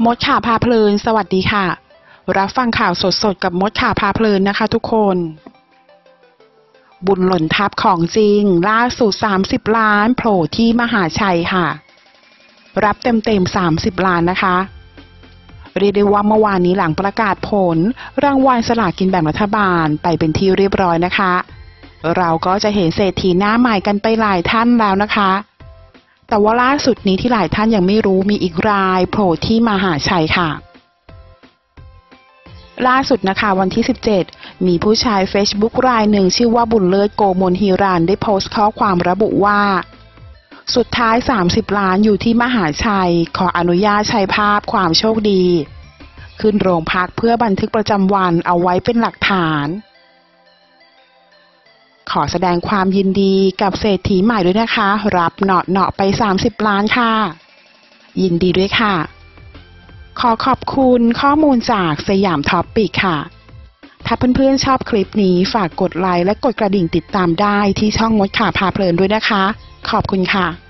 มดข่าวพาเพลินสวัสดีค่ะรับฟังข่าวสดๆกับมดข่าวพาเพลินนะคะทุกคนบุญหล่นทับของจริงล่าสุด30 ล้านโผล่ที่มหาชัยค่ะรับเต็ม30 ล้านนะคะเรียกได้ว่าเมื่อวานนี้หลังประกาศผลรางวัลสลากกินแบ่งรัฐบาลไปเป็นที่เรียบร้อยนะคะเราก็จะเห็นเศรษฐีหน้าใหม่กันไปหลายท่านแล้วนะคะแต่ว่าล่าสุดนี้ที่หลายท่านยังไม่รู้มีอีกรายโผล่ที่มหาชัยค่ะล่าสุดนะคะวันที่17มีผู้ใช้ Facebook รายหนึ่งชื่อว่าบุญเลิศโกมลฮีรันได้โพสต์ข้อความระบุว่าสุดท้าย30 ล้านอยู่ที่มหาชัยขออนุญาตใช้ภาพความโชคดีขึ้นโรงพักเพื่อบันทึกประจำวันเอาไว้เป็นหลักฐานขอแสดงความยินดีกับเศรษฐีใหม่ด้วยนะคะรับเหนาะไป30 ล้านค่ะยินดีด้วยค่ะขอขอบคุณข้อมูลจากสยามท็อปปิกค่ะถ้าเพื่อนๆชอบคลิปนี้ฝากกดไลค์และกดกระดิ่งติดตามได้ที่ช่องมดข่าวพาเพลินด้วยนะคะขอบคุณค่ะ